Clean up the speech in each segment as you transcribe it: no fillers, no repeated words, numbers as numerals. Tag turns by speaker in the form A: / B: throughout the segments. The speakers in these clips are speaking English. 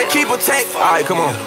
A: keep attacking. Alright, come on.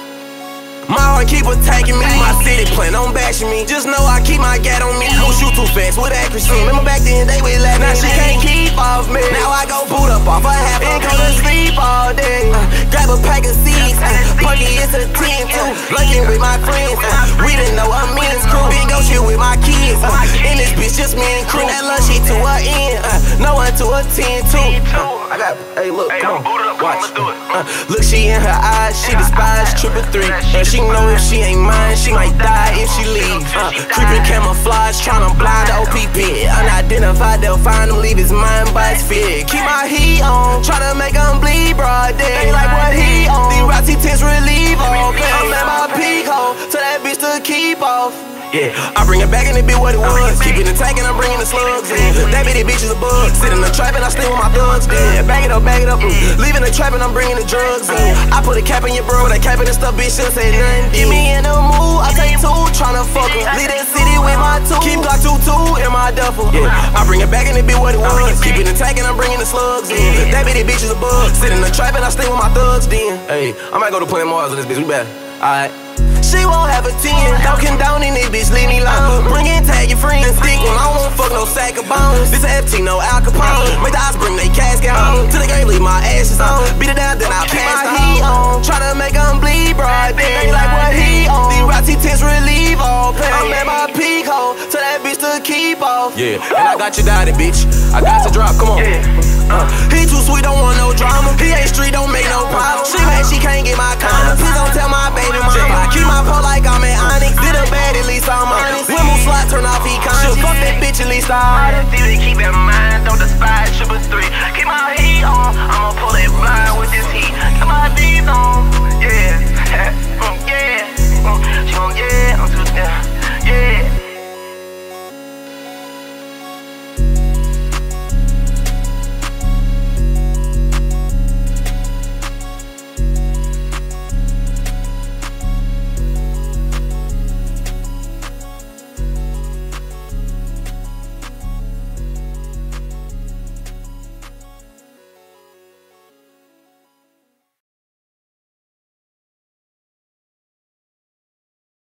A: My heart keep attacking me. My city plan on bashing me. Just know I keep my gat on me. Don't shoot too fast with accuracy. Remember back then they would laugh. Now she can't keep off me. Now I go boot up off a half and go to sleep all day. Grab a pack of seeds. Punky, it's a 10 too. Lunching with my friends. We didn't know a men's crew. Been go shit with my kids. In this bitch just me and crew. That lunch shit to her end. No one to attend to. I got, hey look, come on, watch. Look, she in her eyes. She despise 333. She know if she ain't mine, she might die if she leave. Creeping camouflage, tryna blind the OPP. Unidentified, they'll find him, leave his mind by his fear. Keep my heat on, tryna make him bleed broad day. They like what he on. These Roxy tents relieve all pain. I'm at my peak hole, tell that bitch to keep off. Yeah, I bring it back and it be what it was. Keep it attack and I'm bringing the slugs in. That bitty bitch is a bug. Sit in the trap and I stay with my thugs then. Bag it up, Leaving the trap and I'm bringing the drugs in. I put a cap in your bro, that cap in the stuff, bitch, she'll say nothing. Get me in the mood, I take two, tryna fuck her. Leave that city with my two. Keep Glock 22 in my duffel. Yeah, I bring it back and it be what it was. Keep it attack and I'm bringing the slugs in. That bitty bitch is a bug. Sit in the trap and I stay with my thugs then. Hey, I might go to Planet Mars with this bitch, we better. Alright. She won't have a 10, talking down in this bitch, leave me alone. Bring in, tag your friends, stick one, I won't fuck no sack of bones. This a FT, no Al Capone. Make the eyes bring they casket home. Till the game leave my ashes on. Beat it down, then I'll keep my heat on. Tryna make them bleed broad day. They like what he on. These Roxy tents relieve all pain. I'm at my peak hole, tell that bitch to keep off. Yeah, and I got you down, bitch. I got to drop, come on. He too sweet, don't want no drama. He ain't street, don't make no problem. She mad, she can't get my condoms. Please don't tell my baby mama. I keep my pole like I'm at Onyx. Did a bad, at least I'm honest. When move slide, turn off, he conscious. Fuck that bitch, at least I'm honest.
B: Keep in mind, don't despise 333. Keep my heat on, I'ma pull it blind with this heat. Keep my D's on, yeah. Yeah.